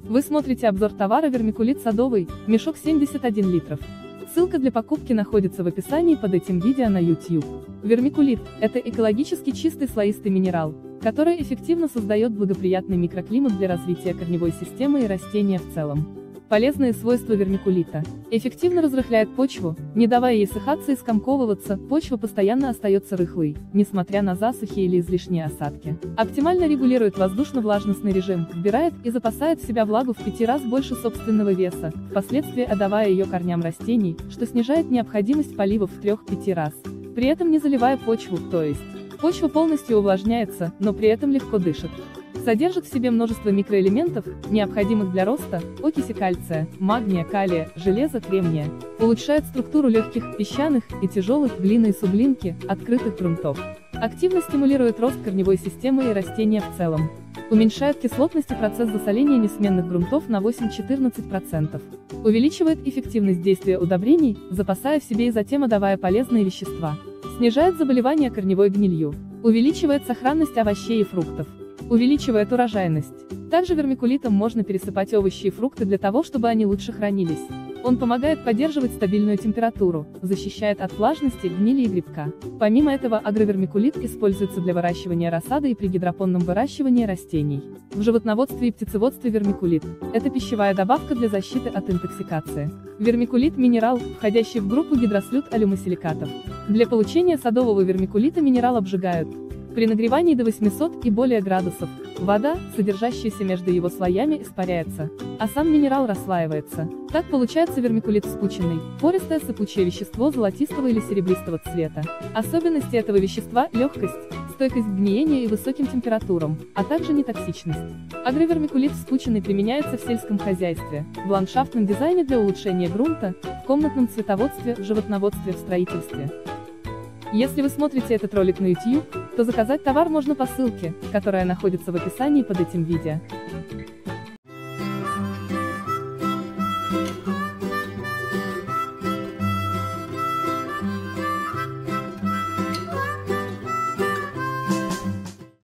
Вы смотрите обзор товара вермикулит садовый, мешок 71 литров. Ссылка для покупки находится в описании под этим видео на YouTube. Вермикулит – это экологически чистый слоистый минерал, который эффективно создает благоприятный микроклимат для развития корневой системы и растения в целом. Полезные свойства вермикулита. Эффективно разрыхляет почву, не давая ей сыхаться и скомковываться, почва постоянно остается рыхлой, несмотря на засухи или излишние осадки. Оптимально регулирует воздушно-влажностный режим, вбирает и запасает в себя влагу в 5 раз больше собственного веса, впоследствии отдавая ее корням растений, что снижает необходимость поливов в 3-5 раз. При этом не заливая почву, то есть почва полностью увлажняется, но при этом легко дышит. Содержит в себе множество микроэлементов, необходимых для роста, окиси кальция, магния, калия, железа, кремния. Улучшает структуру легких, песчаных и тяжелых глины и суглинки, открытых грунтов. Активно стимулирует рост корневой системы и растения в целом. Уменьшает кислотность и процесс засоления несменных грунтов на 8–14%. Увеличивает эффективность действия удобрений, запасая в себе и затем отдавая полезные вещества. Снижает заболевания корневой гнилью. Увеличивает сохранность овощей и фруктов. Увеличивает урожайность. Также вермикулитом можно пересыпать овощи и фрукты для того, чтобы они лучше хранились. Он помогает поддерживать стабильную температуру, защищает от влажности, гнили и грибка. Помимо этого, агровермикулит используется для выращивания рассады и при гидропонном выращивании растений. В животноводстве и птицеводстве вермикулит – это пищевая добавка для защиты от интоксикации. Вермикулит – минерал, входящий в группу гидрослют-алюмосиликатов. Для получения садового вермикулита минерал обжигают. При нагревании до 800 и более градусов, вода, содержащаяся между его слоями, испаряется, а сам минерал расслаивается. Так получается вермикулит вспученный, пористое сыпучее вещество золотистого или серебристого цвета. Особенности этого вещества – легкость, стойкость к гниению и высоким температурам, а также нетоксичность. Агровермикулит вспученный применяется в сельском хозяйстве, в ландшафтном дизайне для улучшения грунта, в комнатном цветоводстве, в животноводстве, в строительстве. Если вы смотрите этот ролик на YouTube, то заказать товар можно по ссылке, которая находится в описании под этим видео.